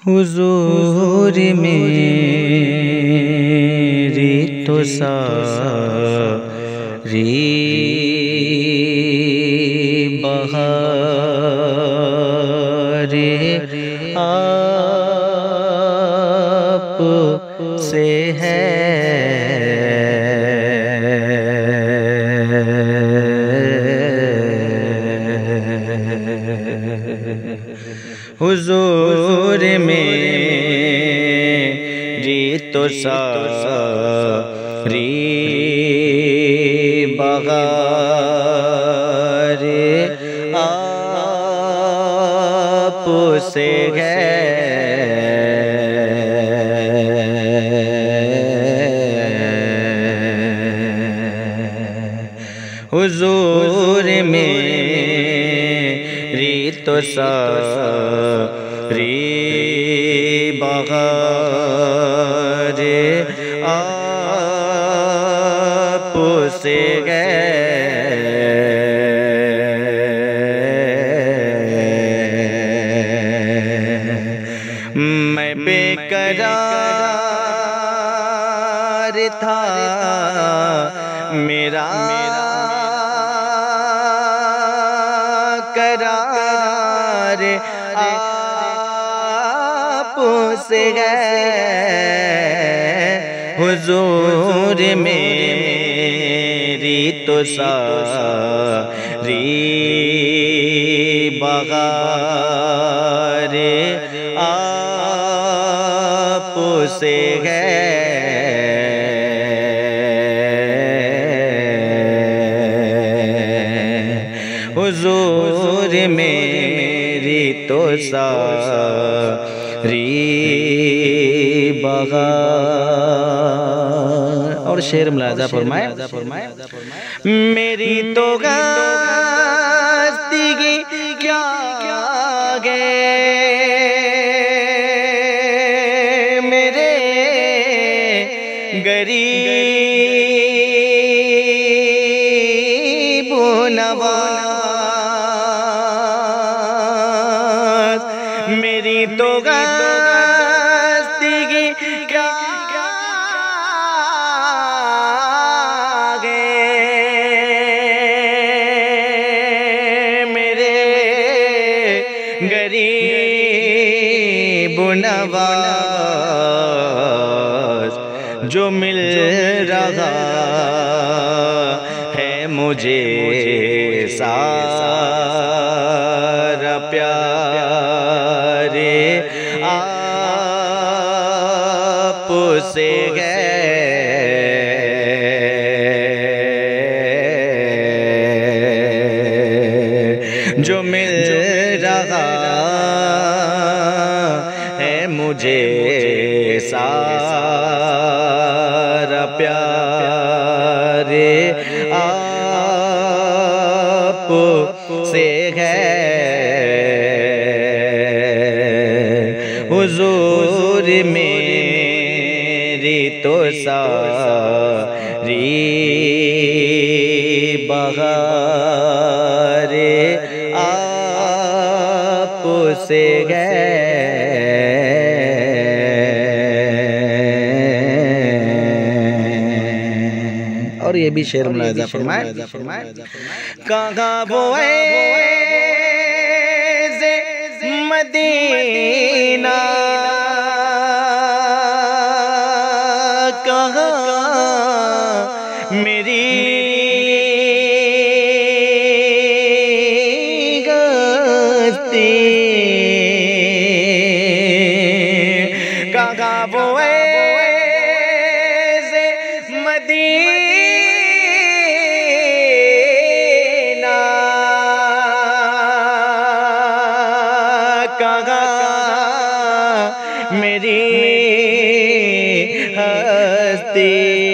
हुजूर मेरी तो सारी बहारें आप से है। हुजूर मेरी तो सारी बहारें आप से है। हुजूर मेरी तो सारी बहारें आप से है। मैं बेकरार था मेरा करार आप से है। हुजूर मेरी तो सारी बहारें आप से है। हुजूर मेरी तो सारी बहार। और शेर मुलाजा फरमाए, मेरी तो गस्ती क्या गए मेरे गरीब नवाज। मेरी तो गस्ती क्या गरीब नवाज। जो मिल रहा है मुझे सारा प्यारे आप से है। जो मिल रहा है मुझे सारा प्यारे आप से है। हुजूर मेरी तो सारी बहारें आप से है। और ये भी शेर मुलाजा फरमाए, कहाँ वो ऐसे मदीना कहाँ मेरी गस्ती। कहाँ वो ऐसे मदीना कहाँ मेरी हस्ती।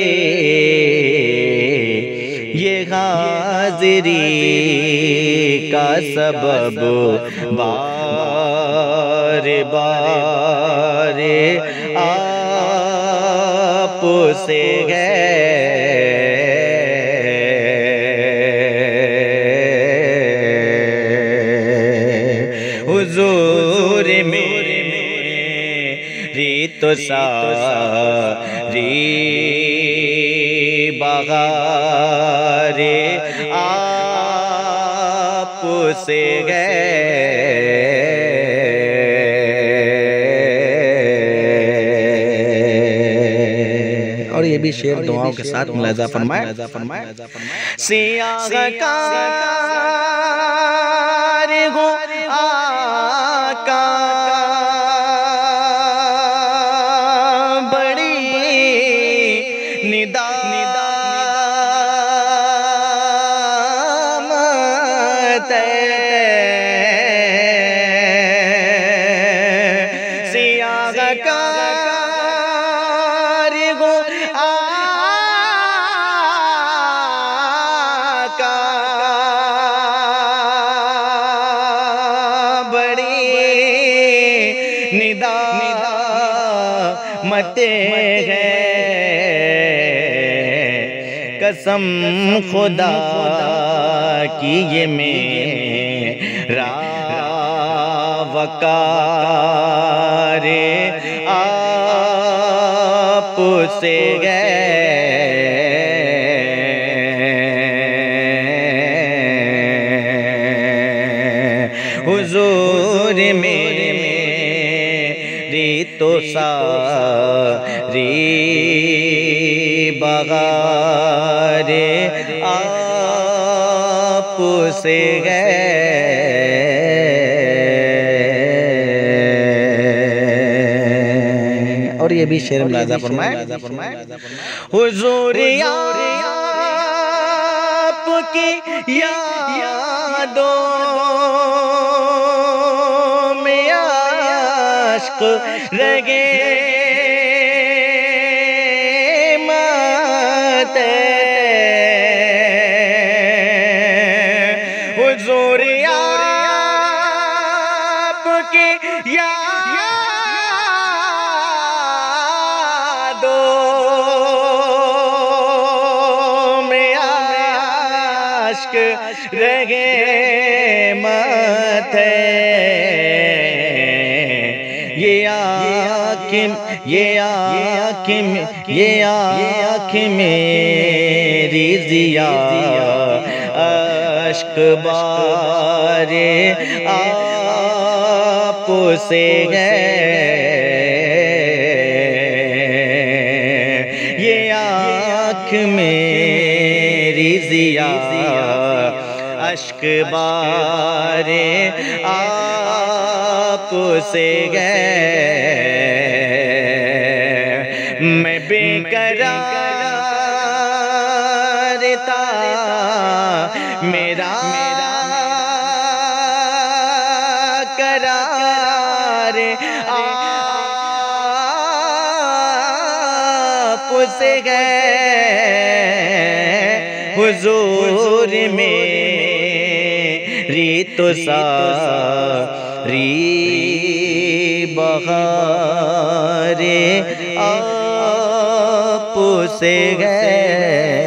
ये हाज़िरी का सबब बारे बारे आप से है। हुजूर मेरी रीत सारी बहारे आप से गए। और ये भी शेर दुआओं के साथ मुलाजा फरमाए। सियाहकार हो आका बड़ी निदामत सियाहकार हो आका बड़ी निदामत है। कसम खुदा की ये मेरा वकारे आप से गए। हुजूर मेरी तो सारी बहारे आप से गए। और ये भी शेर मुलाजा फरमाए। हुजूर आपकी यादों में आश्क रगे मत हुजूर आपकी यादों में आश्क रगे मत ये आँख मेरी जिया अश्क बारे आप से गए। ये आँख मेरी जिया अश्क बारे आप से गए। मैं बेकरार था मेरा करार आप से गए। हुजूर मेरी तो सारी बहारे आप से गए।